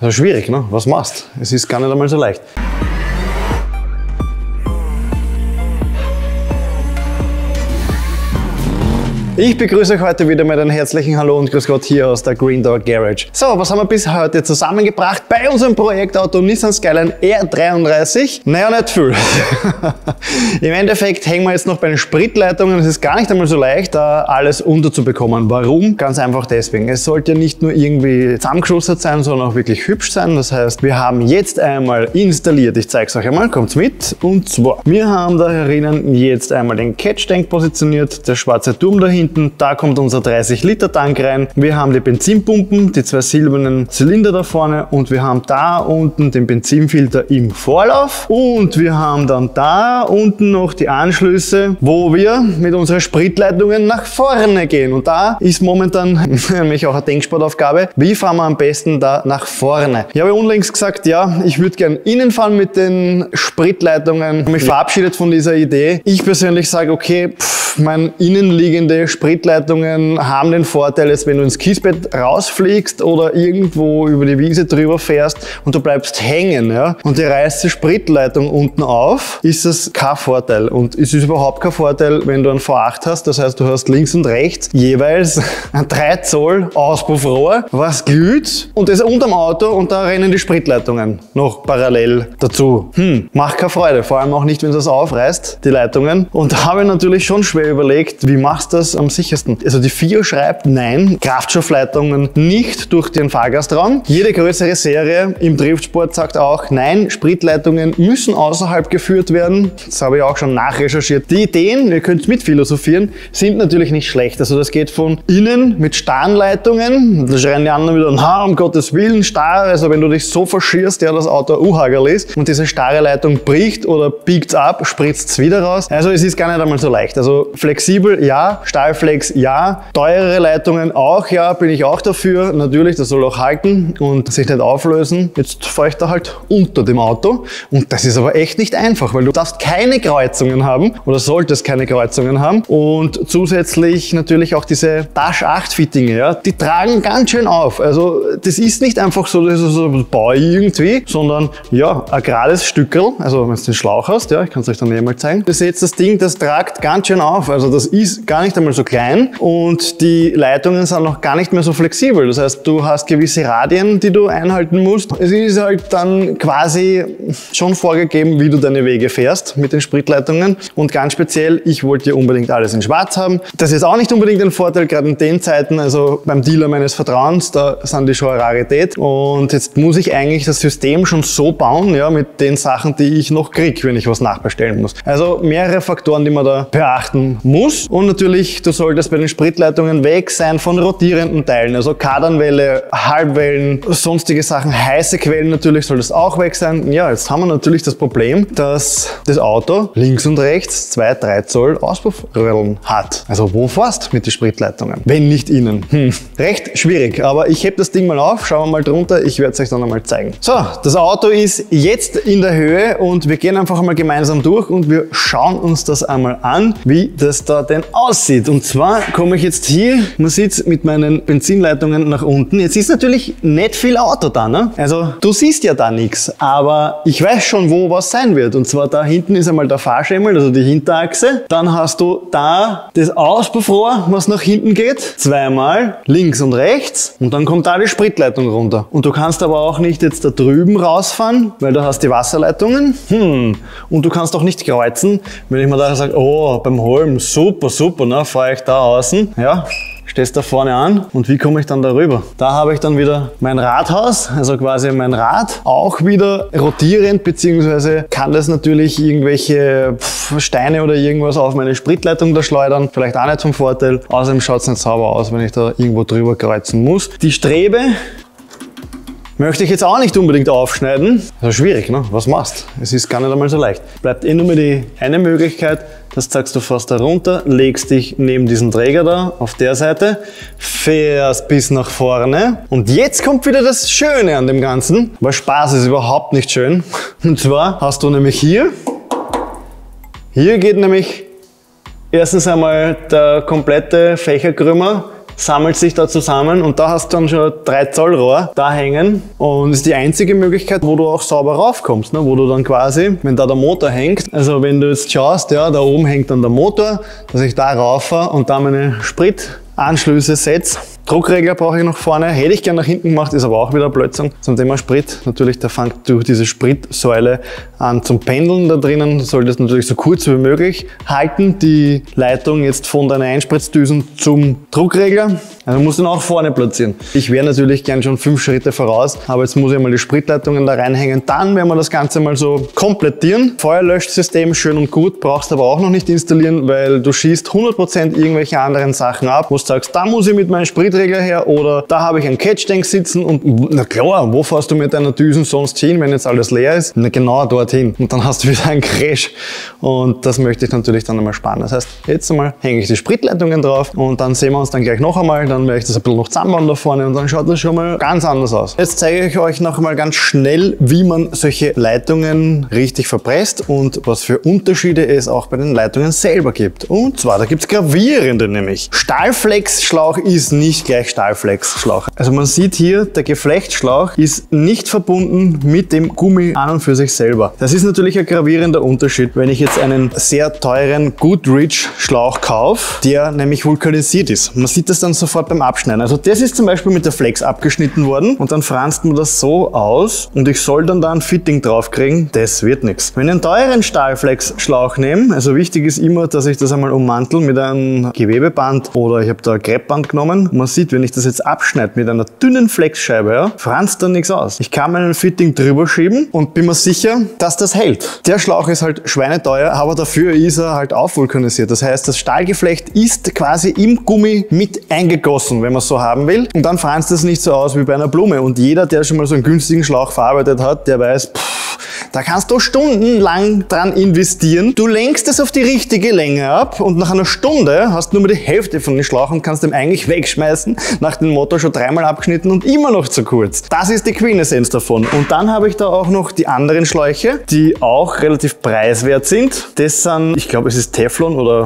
Also schwierig, ne? Was machst? Es ist gar nicht einmal so leicht. Ich begrüße euch heute wieder mit einem herzlichen Hallo und Grüß Gott hier aus der Green Dog Garage. So, was haben wir bis heute zusammengebracht bei unserem Projektauto Nissan Skyline R33? Naja, nicht viel. Im Endeffekt hängen wir jetzt noch bei den Spritleitungen. Es ist gar nicht einmal so leicht, da alles unterzubekommen. Warum? Ganz einfach deswegen. Es sollte ja nicht nur irgendwie zusammengeschustert sein, sondern auch wirklich hübsch sein. Das heißt, wir haben jetzt einmal installiert, ich zeige es euch einmal, kommt's mit. Und zwar, wir haben da herinnen jetzt einmal den Catch Tank positioniert, der schwarze Turm dahinter. Da kommt unser 30-Liter-Tank rein. Wir haben die Benzinpumpen, die zwei silbernen Zylinder da vorne und wir haben da unten den Benzinfilter im Vorlauf und wir haben dann da unten noch die Anschlüsse, wo wir mit unseren Spritleitungen nach vorne gehen. Und da ist momentan nämlich auch eine Denksportaufgabe, wie fahren wir am besten da nach vorne. Ich habe unlängst gesagt, ja, ich würde gern innen fahren mit den Spritleitungen. Ich habe mich verabschiedet von dieser Idee. Ich persönlich sage, okay, meine innenliegende Spritleitungen haben den Vorteil, dass wenn du ins Kiesbett rausfliegst oder irgendwo über die Wiese drüber fährst und du bleibst hängen, ja, und die reißt die Spritleitung unten auf, ist das kein Vorteil. Und es ist überhaupt kein Vorteil, wenn du ein V8 hast, das heißt, du hast links und rechts jeweils ein 3 Zoll Auspuffrohr, was glüht und das unterm Auto und da rennen die Spritleitungen noch parallel dazu. Macht keine Freude, vor allem auch nicht, wenn du das aufreißt, die Leitungen. Und da habe ich natürlich schon schwer überlegt, wie machst du das am sichersten? Also die FIO schreibt, nein, Kraftstoffleitungen nicht durch den Fahrgastraum. Jede größere Serie im Driftsport sagt auch, nein, Spritleitungen müssen außerhalb geführt werden. Das habe ich auch schon nachrecherchiert. Die Ideen, ihr könnt mitphilosophieren, sind natürlich nicht schlecht. Also das geht von innen mit starren Leitungen. Da schreien die anderen wieder, na, um Gottes Willen, starr. Also wenn du dich so verschierst, ja, das Auto Uhagerl ist und diese starre Leitung bricht oder biegt ab, spritzt es wieder raus. Also es ist gar nicht einmal so leicht. Also flexibel, ja. Stahlflex, ja. Teurere Leitungen auch, ja. Bin ich auch dafür. Natürlich, das soll auch halten und sich nicht auflösen. Jetzt fahre ich da halt unter dem Auto. Und das ist aber echt nicht einfach, weil du darfst keine Kreuzungen haben oder solltest keine Kreuzungen haben. Und zusätzlich natürlich auch diese Dash 8 Fittinge, ja. Die tragen ganz schön auf. Also das ist nicht einfach so, das ist so Bau irgendwie, sondern ja, ein gerades Stückerl. Also wenn du den Schlauch hast, ja, ich kann es euch dann näher mal zeigen. Das ist jetzt das Ding, das tragt ganz schön auf. Also das ist gar nicht einmal so klein und die Leitungen sind noch gar nicht mehr so flexibel. Das heißt, du hast gewisse Radien, die du einhalten musst. Es ist halt dann quasi schon vorgegeben, wie du deine Wege fährst mit den Spritleitungen. Und ganz speziell, ich wollte ja unbedingt alles in schwarz haben. Das ist auch nicht unbedingt ein Vorteil, gerade in den Zeiten, also beim Dealer meines Vertrauens, da sind die schon eine Rarität. Und jetzt muss ich eigentlich das System schon so bauen, ja, mit den Sachen, die ich noch kriege, wenn ich was nachbestellen muss. Also mehrere Faktoren, die man da beachten muss. Und natürlich, du solltest bei den Spritleitungen weg sein von rotierenden Teilen, also Kardanwelle, Halbwellen, sonstige Sachen, heiße Quellen natürlich soll das auch weg sein. Ja, jetzt haben wir natürlich das Problem, dass das Auto links und rechts 2-3 Zoll Auspuffröhren hat. Also wo fährst du mit den Spritleitungen? Wenn nicht innen. Recht schwierig, aber ich heb das Ding mal auf, schauen wir mal drunter, ich werde es euch dann einmal zeigen. So, das Auto ist jetzt in der Höhe und wir gehen einfach einmal gemeinsam durch und wir schauen uns das einmal an, wie das da denn aussieht. Und zwar komme ich jetzt hier, man sieht es mit meinen Benzinleitungen nach unten. Jetzt ist natürlich nicht viel Auto da, ne? Also du siehst ja da nichts, aber ich weiß schon, wo was sein wird. Und zwar da hinten ist einmal der Fahrschemel, also die Hinterachse. Dann hast du da das Auspuffrohr, was nach hinten geht, zweimal links und rechts und dann kommt da die Spritleitung runter. Und du kannst aber auch nicht jetzt da drüben rausfahren, weil du hast die Wasserleitungen. Und du kannst auch nicht kreuzen, wenn ich mir da sage, oh, beim Holm, super, super, ne, fahre ich da außen, ja, stehst da vorne an und wie komme ich dann darüber? Da habe ich dann wieder mein Rathaus, also quasi mein Rad, auch wieder rotierend, beziehungsweise kann das natürlich irgendwelche Steine oder irgendwas auf meine Spritleitung da schleudern, vielleicht auch nicht vom Vorteil. Außerdem schaut es nicht sauber aus, wenn ich da irgendwo drüber kreuzen muss. Die Strebe möchte ich jetzt auch nicht unbedingt aufschneiden. Also schwierig, ne? Was machst? Es ist gar nicht einmal so leicht. Bleibt eh nur mehr die eine Möglichkeit, das zeigst du fast da runter, legst dich neben diesen Träger da auf der Seite, fährst bis nach vorne und jetzt kommt wieder das Schöne an dem Ganzen, weil Spaß ist überhaupt nicht schön. Und zwar hast du nämlich hier geht nämlich erstens einmal der komplette Fächerkrümmer sammelt sich da zusammen und da hast du dann schon 3 Zoll Rohr da hängen und das ist die einzige Möglichkeit, wo du auch sauber raufkommst, ne? Wo du dann quasi, wenn da der Motor hängt, also wenn du jetzt schaust, ja, da oben hängt dann der Motor, dass ich da rauffahre und da meine Spritanschlüsse setze. Druckregler brauche ich noch vorne, hätte ich gerne nach hinten gemacht, ist aber auch wieder Blödsinn. Zum Thema Sprit, natürlich, da fängt durch diese Spritsäule an zum Pendeln da drinnen, du solltest natürlich so kurz wie möglich halten, die Leitung jetzt von deiner Einspritzdüsen zum Druckregler. Also musst du ihn auch vorne platzieren. Ich wäre natürlich gern schon 5 Schritte voraus, aber jetzt muss ich mal die Spritleitungen da reinhängen. Dann werden wir das Ganze mal so komplettieren. Feuerlöschsystem, schön und gut, brauchst aber auch noch nicht installieren, weil du schießt 100% irgendwelche anderen Sachen ab, wo du sagst, da muss ich mit meinem Spritregler her oder da habe ich einen Catch-Tank sitzen und na klar, wo fährst du mit deiner Düsen sonst hin, wenn jetzt alles leer ist? Na genau dorthin. Und dann hast du wieder einen Crash und das möchte ich natürlich dann einmal sparen. Das heißt, jetzt einmal hänge ich die Spritleitungen drauf und dann sehen wir uns dann gleich noch einmal. Dann werde ich das ein bisschen noch zusammenbauen da vorne und dann schaut das schon mal ganz anders aus. Jetzt zeige ich euch noch mal ganz schnell, wie man solche Leitungen richtig verpresst und was für Unterschiede es auch bei den Leitungen selber gibt. Und zwar, da gibt es gravierende nämlich. Stahlflex-Schlauch ist nicht gleich Stahlflex-Schlauch. Also man sieht hier, der Geflechtsschlauch ist nicht verbunden mit dem Gummi an und für sich selber. Das ist natürlich ein gravierender Unterschied, wenn ich jetzt einen sehr teuren Goodrich-Schlauch kaufe, der nämlich vulkanisiert ist. Man sieht das dann sofort beim Abschneiden. Also das ist zum Beispiel mit der Flex abgeschnitten worden und dann franzt man das so aus und ich soll dann da ein Fitting drauf kriegen. Das wird nichts. Wenn ich einen teuren Stahlflex-Schlauch nehme, also wichtig ist immer, dass ich das einmal ummantel mit einem Gewebeband oder ich habe da ein Kreppband genommen. Man sieht, wenn ich das jetzt abschneide mit einer dünnen Flexscheibe, ja, franzt dann nichts aus. Ich kann meinen Fitting drüber schieben und bin mir sicher, dass das hält. Der Schlauch ist halt schweineteuer, aber dafür ist er halt aufvulkanisiert. Das heißt, das Stahlgeflecht ist quasi im Gummi mit eingegossen, wenn man es so haben will. Und dann franzt es nicht so aus wie bei einer Blume. Und jeder, der schon mal so einen günstigen Schlauch verarbeitet hat, der weiß, da kannst du stundenlang dran investieren. Du lenkst es auf die richtige Länge ab und nach einer Stunde hast du nur mal die Hälfte von dem Schlauch und kannst den eigentlich wegschmeißen, nach dem Motor schon 3-mal abgeschnitten und immer noch zu kurz. Das ist die Quintessenz davon. Und dann habe ich da auch noch die anderen Schläuche, die auch relativ preiswert sind. Das sind, ich glaube, es ist Teflon oder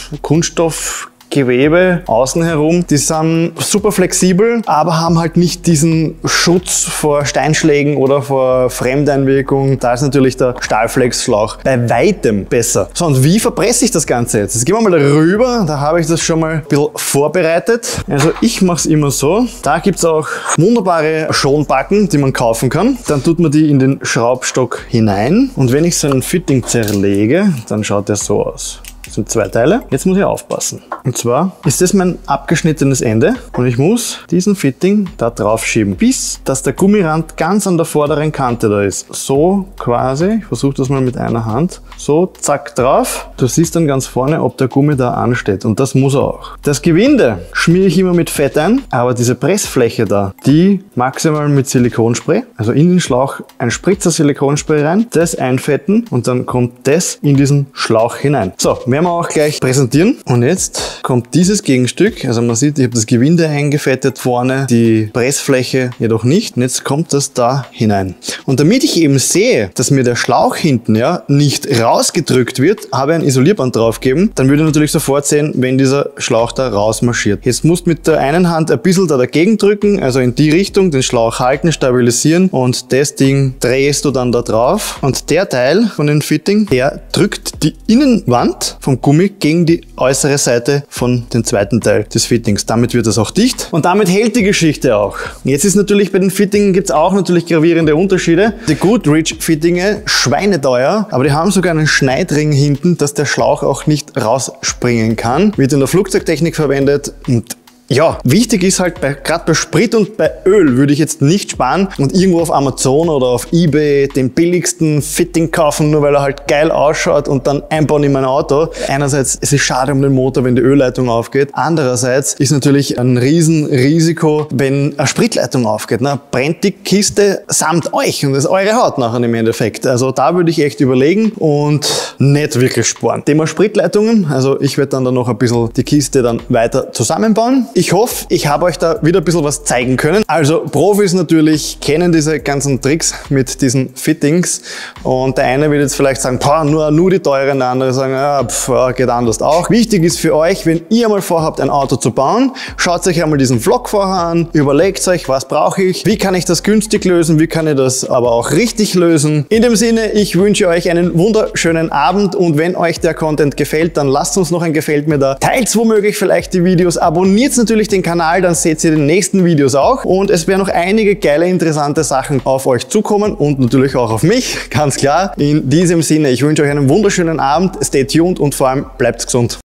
Kunststoffgewebe außen herum. Die sind super flexibel, aber haben halt nicht diesen Schutz vor Steinschlägen oder vor Fremdeinwirkung. Da ist natürlich der Stahlflex-Schlauch bei weitem besser. So, und wie verpresse ich das Ganze jetzt? Jetzt gehen wir mal darüber. Da habe ich das schon mal ein bisschen vorbereitet. Also ich mache es immer so. Da gibt es auch wunderbare Schonbacken, die man kaufen kann. Dann tut man die in den Schraubstock hinein. Und wenn ich so einen Fitting zerlege, dann schaut der so aus. Das sind 2 Teile. Jetzt muss ich aufpassen. Und zwar ist das mein abgeschnittenes Ende und ich muss diesen Fitting da drauf schieben, bis dass der Gummirand ganz an der vorderen Kante da ist. So quasi, ich versuche das mal mit einer Hand, so zack drauf. Du siehst dann ganz vorne, ob der Gummi da ansteht und das muss er auch. Das Gewinde schmiere ich immer mit Fett ein, aber diese Pressfläche da, die maximal mit Silikonspray, also in den Schlauch ein Spritzer Silikonspray rein, das einfetten und dann kommt das in diesen Schlauch hinein. So, werden wir auch gleich präsentieren. Und jetzt kommt dieses Gegenstück. Also man sieht, ich habe das Gewinde eingefettet vorne, die Pressfläche jedoch nicht. Und jetzt kommt das da hinein. Und damit ich eben sehe, dass mir der Schlauch hinten ja nicht rausgedrückt wird, habe ich ein Isolierband draufgegeben. Dann würde ich natürlich sofort sehen, wenn dieser Schlauch da rausmarschiert. Jetzt musst du mit der einen Hand ein bisschen da dagegen drücken, also in die Richtung, den Schlauch halten, stabilisieren und das Ding drehst du dann da drauf. Und der Teil von dem Fitting, der drückt die Innenwand vom Gummi gegen die äußere Seite von dem zweiten Teil des Fittings. Damit wird das auch dicht und damit hält die Geschichte auch. Jetzt ist natürlich bei den Fittingen gibt es auch natürlich gravierende Unterschiede. Die Goodrich-Fittinge, schweineteuer, aber die haben sogar einen Schneidring hinten, dass der Schlauch auch nicht rausspringen kann. Wird in der Flugzeugtechnik verwendet und ja, wichtig ist halt, gerade bei Sprit und bei Öl würde ich jetzt nicht sparen und irgendwo auf Amazon oder auf eBay den billigsten Fitting kaufen, nur weil er halt geil ausschaut und dann einbauen in mein Auto. Einerseits, es ist schade um den Motor, wenn die Ölleitung aufgeht. Andererseits ist natürlich ein Riesenrisiko, wenn eine Spritleitung aufgeht. Ne? Brennt die Kiste samt euch und das ist eure Haut nachher im Endeffekt. Also da würde ich echt überlegen und nicht wirklich sparen. Thema Spritleitungen, also ich werde dann da noch ein bisschen die Kiste dann weiter zusammenbauen. Ich hoffe, ich habe euch da wieder ein bisschen was zeigen können. Also Profis natürlich natürlich kennen diese ganzen Tricks mit diesen Fittings und der eine wird jetzt vielleicht sagen, nur die teuren, der andere sagen, ja, geht anders auch. Wichtig ist für euch, wenn ihr mal vorhabt, ein Auto zu bauen, schaut euch einmal diesen Vlog vorher an, überlegt euch, was brauche ich, wie kann ich das günstig lösen, wie kann ich das aber auch richtig lösen. In dem Sinne, ich wünsche euch einen wunderschönen Abend und wenn euch der Content gefällt, dann lasst uns noch ein Gefällt mir da. Teilt womöglich vielleicht die Videos, abonniert natürlich den Kanal, dann seht ihr die nächsten Videos auch und es werden noch einige geile, interessante Sachen auf euch zukommen und natürlich auch auf mich, ganz klar. In diesem Sinne, ich wünsche euch einen wunderschönen Abend, stay tuned und vor allem bleibt gesund.